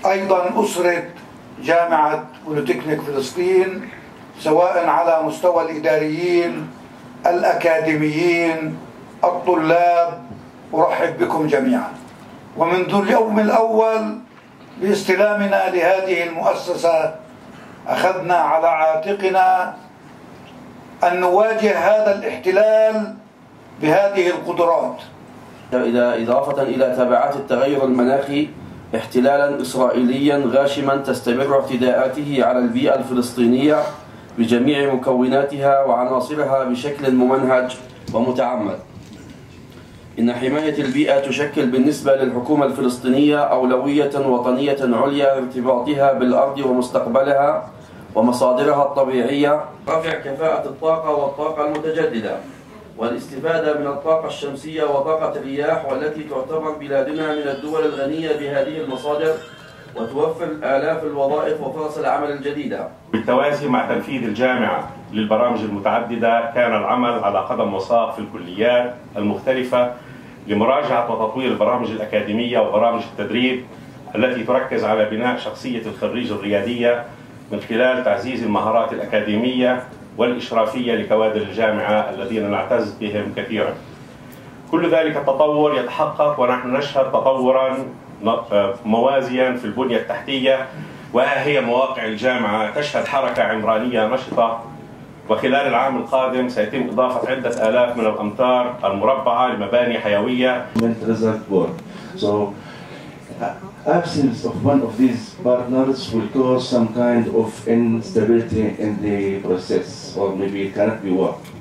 أيضا أسرة جامعة بوليتكنيك فلسطين، سواء على مستوى الإداريين، الأكاديميين، الطلاب، أرحب بكم جميعا. ومنذ اليوم الأول باستلامنا لهذه المؤسسة أخذنا على عاتقنا أن نواجه هذا الاحتلال بهذه القدرات. إضافة إلى تبعات التغير المناخي، احتلالا إسرائيليا غاشما تستمر اعتداءاته على البيئة الفلسطينية بجميع مكوناتها وعناصرها بشكل ممنهج ومتعمد. إن حماية البيئة تشكل بالنسبة للحكومة الفلسطينية أولوية وطنية عليا لارتباطها بالأرض ومستقبلها ومصادرها الطبيعية، رفع كفاءة الطاقة والطاقة المتجددة، والاستفادة من الطاقة الشمسية وطاقة الرياح، والتي تعتبر بلادنا من الدول الغنية بهذه المصادر وتوفر آلاف الوظائف وفرص العمل الجديدة. بالتوازي مع تنفيذ الجامعة للبرامج المتعددة، كان العمل على قدم وساق في الكليات المختلفة لمراجعة وتطوير البرامج الأكاديمية وبرامج التدريب التي تركز على بناء شخصية الخريج الريادية من خلال تعزيز المهارات الأكاديمية والإشرافية لكوادر الجامعة الذين نعتز بهم كثيرا. كل ذلك التطور يتحقق ونحن نشهد تطورا موازيا في البنية التحتية، وها هي مواقع الجامعة تشهد حركة عمرانية نشطة، وخلال العام القادم سيتم إضافة عدة آلاف من الأمتار المربعة لمباني حيوية. So, absence of one of these partners will cause some kind of instability in the process, or maybe it cannot be worked.